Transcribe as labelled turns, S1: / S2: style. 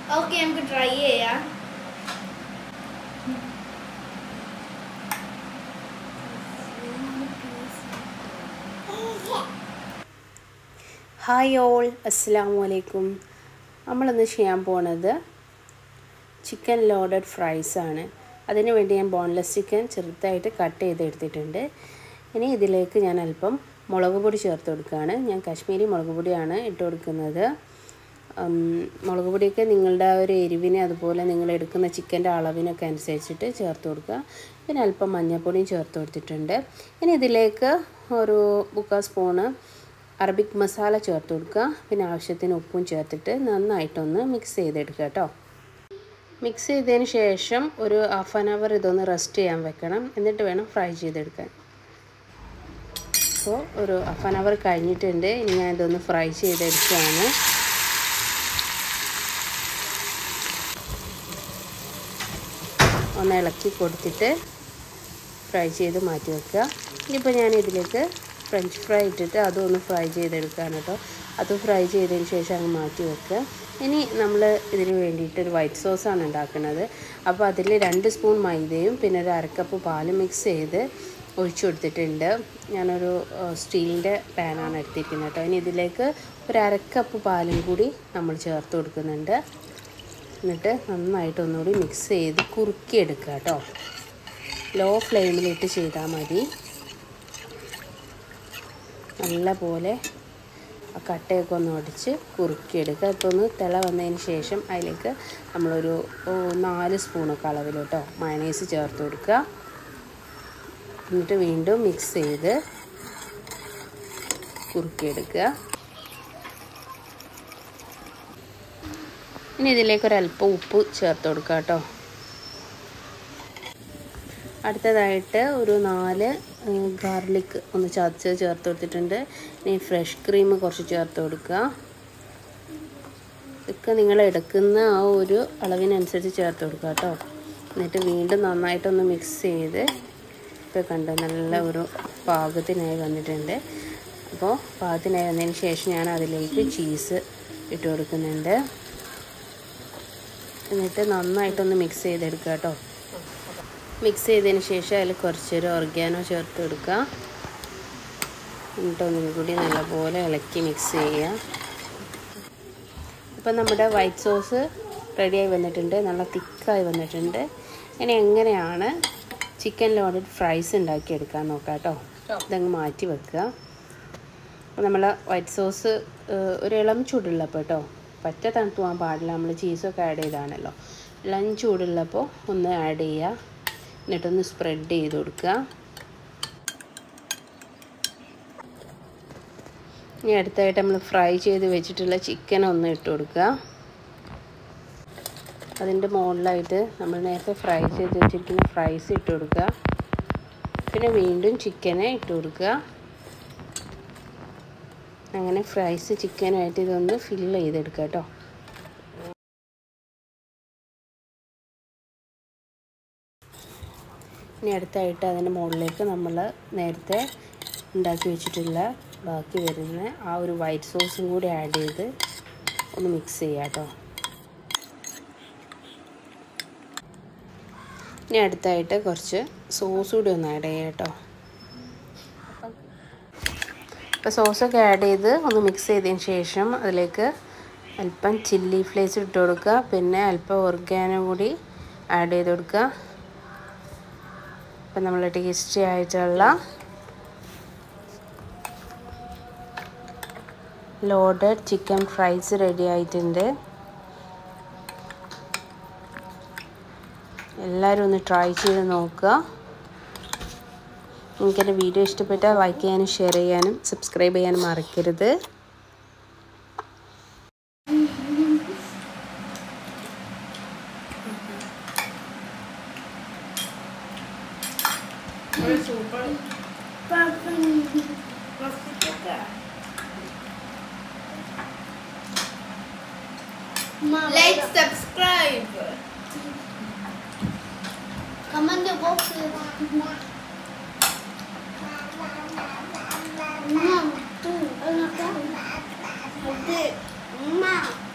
S1: Okay, I'm gonna try it, yeah.
S2: Hi all, അസ്സലാമു അലൈക്കും. നമ്മളിന്ന് ചെയ്യാൻ പോണത് ചിക്കൻ ലോഡഡ് ഫ്രൈസ് ആണ്. അതിന് വേണ്ടി ഞാൻ ബോൺലെസ് ചിക്കൻ ചെറുതായിട്ട് കട്ട് ചെയ്തെടുത്തിട്ടുണ്ട്. ഇനി ഇതിലേക്ക് ഞാൻ അല്പം മുളക് പൊടി ചേർത്ത് കൊടുക്കുകയാണ്. ഞാൻ കാശ്മീരി മുളക് പൊടിയാണ് ഇട്ട് കൊടുക്കുന്നത്. മുളക് പൊടിയൊക്കെ നിങ്ങളുടെ ഒരു എരിവിന് അതുപോലെ നിങ്ങൾ എടുക്കുന്ന ചിക്കൻ്റെ അളവിനൊക്കെ അനുസരിച്ചിട്ട് ചേർത്ത് കൊടുക്കുക. പിന്നെ അല്പം മഞ്ഞൾപ്പൊടിയും ചേർത്ത് കൊടുത്തിട്ടുണ്ട്. ഇനി ഇതിലേക്ക് ഒരു 1/4 സ്പൂണ് അറബിക് മസാല ചേർത്ത് കൊടുക്കുക. പിന്നെ ആവശ്യത്തിന് ഉപ്പും ചേർത്തിട്ട് നന്നായിട്ടൊന്ന് മിക്സ് ചെയ്തെടുക്കുക കേട്ടോ. മിക്സ് ചെയ്തതിന് ശേഷം ഒരു 1/2 hour ഇതൊന്ന് റെസ്റ്റ് ചെയ്യാൻ വെക്കണം. എന്നിട്ട് വേണം ഫ്രൈ ചെയ്തെടുക്കാൻ. അപ്പോൾ ഒരു 1/2 hour കഴിഞ്ഞിട്ടുണ്ട്. ഇനി ഞാൻ ഇതൊന്ന് ഫ്രൈ ചെയ്തെടുക്കുകയാണ്. ഒന്ന് ഇളക്കി കൊടുത്തിട്ട് ഫ്രൈ ചെയ്ത് മാറ്റി വെക്കുക. ഇനിയിപ്പോൾ ഞാൻ ഇതിലേക്ക് ഫ്രഞ്ച് ഫ്രൈ ഇട്ടിട്ട് അതൊന്ന് ഫ്രൈ ചെയ്തെടുക്കുകയാണ് കേട്ടോ. അത് ഫ്രൈ ചെയ്തതിന് ശേഷം അങ്ങ് മാറ്റി വെക്കുക. ഇനി നമ്മൾ ഇതിന് വേണ്ടിയിട്ട് ഒരു വൈറ്റ് സോസാണ് ഉണ്ടാക്കുന്നത്. അപ്പോൾ അതിൽ 2 സ്പൂൺ മൈദയും പിന്നെ ഒരു 1/2 കപ്പ് പാലും മിക്സ് ചെയ്ത് ഒഴിച്ചു കൊടുത്തിട്ടുണ്ട്. ഞാനൊരു സ്റ്റീലിൻ്റെ പാനാണ് എടുത്തിരിക്കുന്നത് കേട്ടോ. ഇനി ഇതിലേക്ക് ഒരു 1/2 കപ്പ് പാലും കൂടി നമ്മൾ ചേർത്ത് കൊടുക്കുന്നുണ്ട്. എന്നിട്ട് നന്നായിട്ട് ഒന്നുകൂടി മിക്സ് ചെയ്ത് കുറുക്കിയെടുക്കുക കേട്ടോ. ലോ ഫ്ലെയിമിലിട്ട് ചെയ്താൽ മതി. നല്ല പോലെ ആ കട്ടയൊക്കെ ഒന്ന് ഒടിച്ച് കുറുക്കിയെടുക്കുക. ഇപ്പോൾ ഒന്ന് തിള വന്നതിന് ശേഷം അതിലേക്ക് നമ്മളൊരു 4 സ്പൂണൊക്കെ അളവിൽ കേട്ടോ മയണൈസ് ചേർത്ത് കൊടുക്കുക. എന്നിട്ട് വീണ്ടും മിക്സ് ചെയ്ത് കുറുക്കിയെടുക്കുക. ഇനി ഇതിലേക്കൊരല്പം ഉപ്പ് ചേർത്ത് കൊടുക്കുക കേട്ടോ. അടുത്തതായിട്ട് ഒരു 4 ഗാർലിക് ഒന്ന് ചതച്ച് ചേർത്ത് കൊടുത്തിട്ടുണ്ട്. ഇനി ഫ്രഷ് ക്രീം കുറച്ച് ചേർത്ത് കൊടുക്കുക. ഇതൊക്കെ നിങ്ങൾ എടുക്കുന്ന ആ ഒരു അളവിനനുസരിച്ച് ചേർത്ത് കൊടുക്കുക കേട്ടോ. എന്നിട്ട് വീണ്ടും നന്നായിട്ടൊന്ന് മിക്സ് ചെയ്ത് ഇപ്പോൾ കണ്ടോ നല്ല ഒരു പാകത്തിനായി വന്നിട്ടുണ്ട്. അപ്പോൾ പാകത്തിനായി വന്നതിന് ശേഷം ഞാൻ അതിലേക്ക് ചീസ് ഇട്ട് കൊടുക്കുന്നുണ്ട്. എന്നിട്ട് നന്നായിട്ടൊന്ന് മിക്സ് ചെയ്തെടുക്കുക കേട്ടോ. മിക്സ് ചെയ്തതിന് ശേഷം അതിൽ കുറച്ചൊരു ഓർഗാനോ ചേർത്ത് കൊടുക്കുക. എന്നിട്ട് ഒന്നും കൂടി നല്ലപോലെ ഇളക്കി മിക്സ് ചെയ്യുക. ഇപ്പം നമ്മുടെ വൈറ്റ് സോസ് റെഡിയായി വന്നിട്ടുണ്ട്. നല്ല തിക്കായി വന്നിട്ടുണ്ട്. ഇനി എങ്ങനെയാണ് ചിക്കൻ ലോഡഡ് ഫ്രൈസ് ഉണ്ടാക്കിയെടുക്കാൻ നോക്കാം കേട്ടോ. ഇതങ്ങ് മാറ്റി വെക്കുക. അപ്പോൾ നമ്മൾ വൈറ്റ് സോസ് ഒരു ഇളം ചൂടുള്ളപ്പോൾ കേട്ടോ, പറ്റ തണുത്ത് പോകാൻ പാടില്ല. നമ്മൾ ചീസൊക്കെ ആഡ് ചെയ്താണല്ലോ. ഇളം ചൂടുള്ളപ്പോൾ ഒന്ന് ആഡ് ചെയ്യുക. എന്നിട്ടൊന്ന് സ്പ്രെഡ് ചെയ്ത് കൊടുക്കുക. ഇനി അടുത്തായിട്ട് നമ്മൾ ഫ്രൈ ചെയ്ത് വെച്ചിട്ടുള്ള ചിക്കൻ ഒന്ന് ഇട്ട് കൊടുക്കുക. അതിൻ്റെ മുകളിലായിട്ട് നമ്മൾ നേരത്തെ ഫ്രൈ ചെയ്ത് വെച്ചിരിക്കുന്ന ഫ്രൈസ് ഇട്ട് കൊടുക്കുക. പിന്നെ വീണ്ടും ചിക്കനെ ഇട്ട് കൊടുക്കുക. അങ്ങനെ ഫ്രൈസ് ചിക്കനുമായിട്ട് ഇതൊന്ന് ഫില്ല് ചെയ്തെടുക്കുക കേട്ടോ. ഇനി അടുത്തായിട്ട് അതിൻ്റെ മുകളിലേക്ക് നമ്മൾ നേരത്തെ ഉണ്ടാക്കി വെച്ചിട്ടുള്ള ബാക്കി വരുന്ന ആ ഒരു വൈറ്റ് സോസും കൂടി ആഡ് ചെയ്ത് ഒന്ന് മിക്സ് ചെയ്യാം കേട്ടോ. ഇനി അടുത്തായിട്ട് കുറച്ച് സോസ് കൂടി ഒന്ന് ആഡ് ചെയ്യാം കേട്ടോ. അപ്പോൾ സോസൊക്കെ ആഡ് ചെയ്ത് ഒന്ന് മിക്സ് ചെയ്തതിന് ശേഷം അതിലേക്ക് അല്പം ചില്ലി ഫ്ലേക്സ് ഇട്ട് കൊടുക്കുക. പിന്നെ അല്പം ഓർഗാനോ കൂടി ആഡ് ചെയ്ത് കൊടുക്കുക. അപ്പം നമ്മൾ ടേസ്റ്റി ആയിട്ടുള്ള ലോഡഡ് ചിക്കൻ ഫ്രൈസ് റെഡി ആയിട്ടുണ്ട്. എല്ലാവരും ഒന്ന് ട്രൈ ചെയ്ത് നോക്കുക. നിങ്ങൾക്ക് എൻ്റെ വീഡിയോ ഇഷ്ടപ്പെട്ടാൽ ലൈക്ക് ചെയ്യാനും ഷെയർ ചെയ്യാനും സബ്സ്ക്രൈബ് ചെയ്യാനും മറക്കരുത്.
S1: Like, subscribe. Comment the box. Mom, tu, anak aku. Mama.